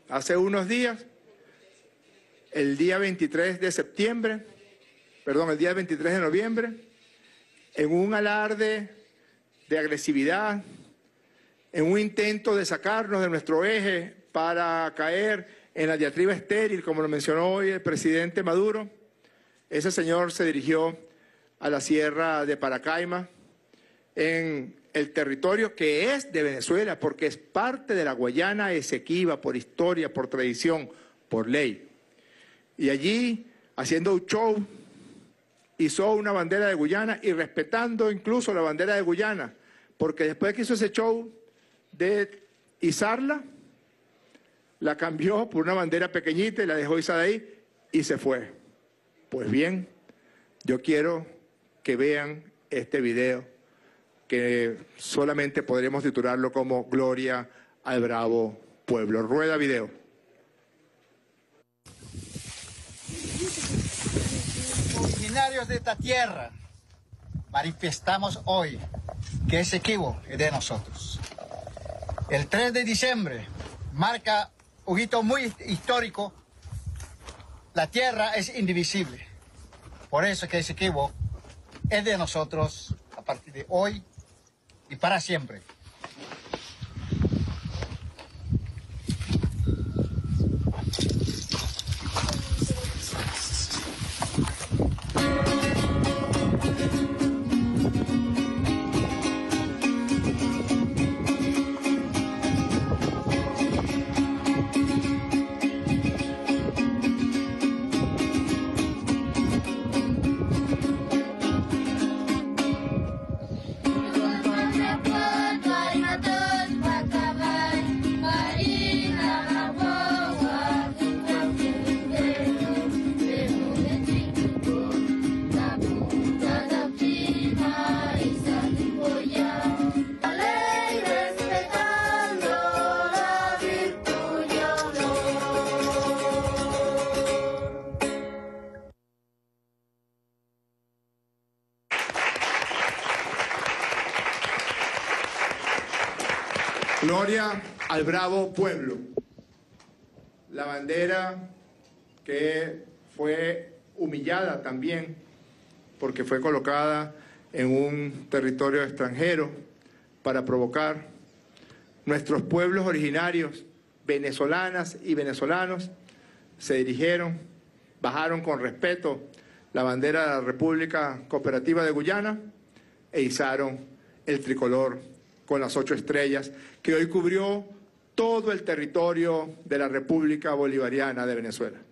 hace unos días, el día 23 de septiembre, perdón, el día 23 de noviembre, en un alarde de agresividad, en un intento de sacarnos de nuestro eje para caer en la diatriba estéril, como lo mencionó hoy el presidente Maduro, ese señor se dirigió a la sierra de Paracaima, en el territorio que es de Venezuela, porque es parte de la Guayana Esequiba, por historia, por tradición, por ley. Y allí, haciendo un show, hizo una bandera de Guyana y respetando incluso la bandera de Guyana, porque después que hizo ese show de izarla, la cambió por una bandera pequeñita y la dejó izada ahí y se fue. Pues bien, yo quiero que vean este video, que solamente podremos titularlo como Gloria al Bravo Pueblo. Rueda video. Originarios de esta tierra, manifestamos hoy que Esequibo es de nosotros. El 3 de diciembre marca un hito muy histórico. La tierra es indivisible. Por eso que Esequibo es de nosotros a partir de hoy y para siempre. Gloria al Bravo Pueblo. La bandera que fue humillada también porque fue colocada en un territorio extranjero para provocar. Nuestros pueblos originarios, venezolanas y venezolanos, se dirigieron, bajaron con respeto la bandera de la República Cooperativa de Guyana e izaron el tricolor con las 8 estrellas, que hoy cubrió todo el territorio de la República Bolivariana de Venezuela.